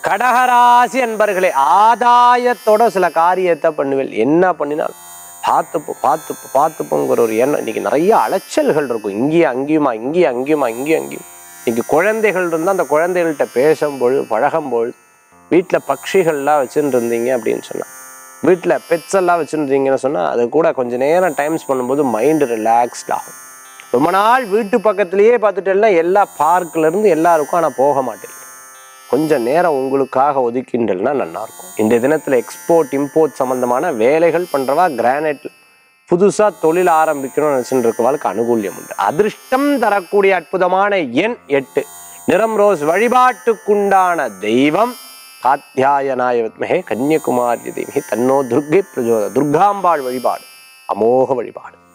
கடகராசி அன்பர்களே, ஆதாயத்தோட சில காரியத்தை பண்ணுவேன். என்ன பண்ணினாலும் பார்த்துப்போங்கிற ஒரு எண்ணம். இன்னைக்கு நிறைய அலைச்சல்கள் இருக்கும். இங்கேயும் அங்கேயுமா, இங்கேயும் அங்கேயும். இன்னைக்கு குழந்தைகள் இருந்தால் அந்த குழந்தைகள்கிட்ட பேசும்பொழுது பழகும்பொழுது, வீட்டில் பட்சிகள்லாம் வச்சுட்டு இருந்தீங்க அப்படின்னு சொன்னால், வீட்டில் பெட்ஸ் எல்லாம் வச்சுருந்தீங்கன்னு சொன்னால், அது கூட கொஞ்சம் நேரம் டைம் பண்ணும்போது மைண்டு ரிலாக்ஸ்ட் ஆகும். ரொம்ப நாள் வீட்டு பக்கத்துலேயே பார்த்துட்டேன்னா எல்லா பார்க்கிலேருந்து எல்லாருக்கும், ஆனால் போக மாட்டேன். கொஞ்சம் நேரம் உங்களுக்காக ஒதுக்கின்றல்னா நல்லாயிருக்கும். இன்றைய தினத்தில் எக்ஸ்போர்ட் இம்போர்ட் சம்மந்தமான வேலைகள் பண்ணுறவா, கிரானைட்டில் புதுசாக தொழில் ஆரம்பிக்கணும்னு நினச்சிட்டு இருக்கவாளுக்கு அனுகூல்யம் உண்டு. அதிர்ஷ்டம் தரக்கூடிய அற்புதமான எண் 8. நிறம் ரோஸ். வழிபாட்டுக்குண்டான தெய்வம் காத்யாயனாய வித்மஹே கன்னியகுமாரி தீமஹி தன்னோ துர்க்கை பிரஜோதயாத். துர்காம்பாள் வழிபாடு அமோக வழிபாடு.